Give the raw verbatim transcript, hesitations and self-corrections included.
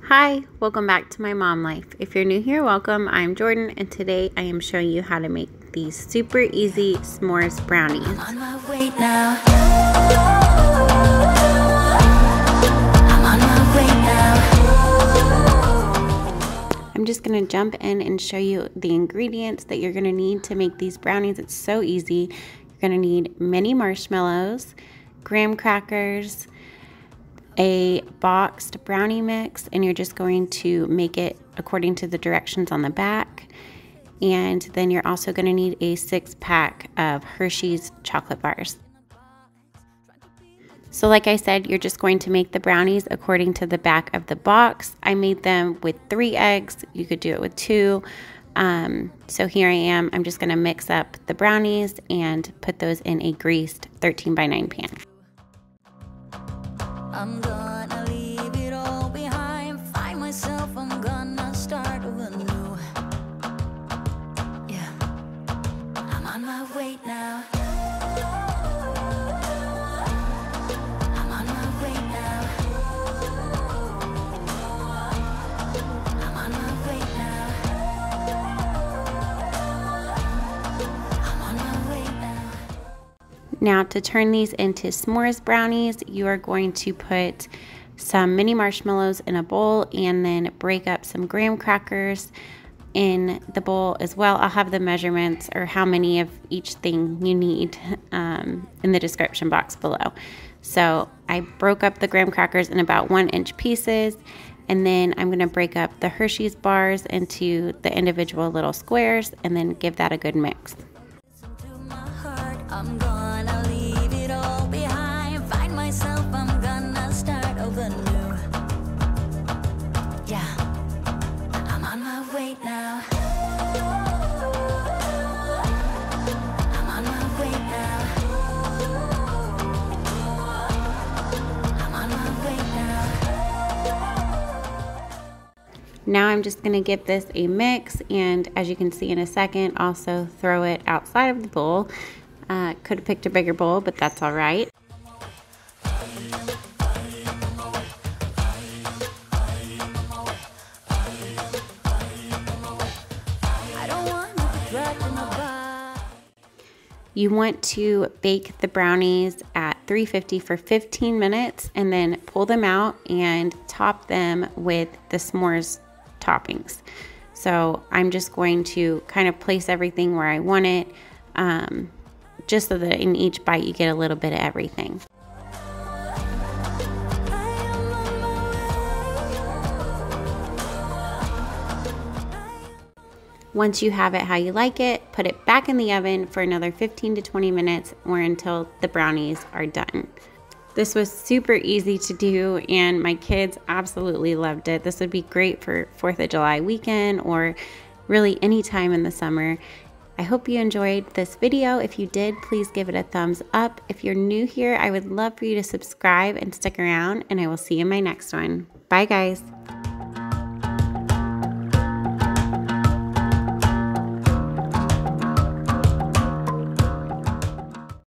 Hi, welcome back to My Mom Life. If you're new here, welcome. I'm Jordan, and today I am showing you how to make these super easy s'mores brownies. I'm on my way now. I'm on my way now. I'm just gonna jump in and show you the ingredients that you're gonna need to make these brownies. It's so easy. You're gonna need mini marshmallows, graham crackers, a boxed brownie mix, and you're just going to make it according to the directions on the back. And then you're also going to need a six pack of Hershey's chocolate bars. So like I said, you're just going to make the brownies according to the back of the box. I made them with three eggs. You could do it with two. Um, so here I am. I'm just going to mix up the brownies and put those in a greased thirteen by nine pan. I'm gonna leave it all behind, find myself, I'm gonna start over new. Yeah, I'm on my way now. I'm on my way now. I'm on my way now. I'm on my way now. Now to turn these into s'mores brownies, you are going to put some mini marshmallows in a bowl and then break up some graham crackers in the bowl as well. I'll have the measurements or how many of each thing you need um, in the description box below. So I broke up the graham crackers in about one inch pieces, and then I'm going to break up the Hershey's bars into the individual little squares and then give that a good mix. I'm gonna leave it all behind, find myself, I'm gonna start over new. Yeah, I'm on my way now. I'm on my way now. I'm on my way now. Now I'm just gonna give this a mix, and as you can see in a second, also throw it outside of the bowl. Uh, could have picked a bigger bowl, but that's all right. You want to bake the brownies at three fifty for fifteen minutes and then pull them out and top them with the s'mores toppings. So I'm just going to kind of place everything where I want it. Um, just so that in each bite you get a little bit of everything. Once you have it how you like it, put it back in the oven for another fifteen to twenty minutes or until the brownies are done. This was super easy to do and my kids absolutely loved it. This would be great for fourth of July weekend or really any time in the summer. I hope you enjoyed this video. If you did, please give it a thumbs up. If you're new here, I would love for you to subscribe and stick around, and I will see you in my next one. Bye, guys.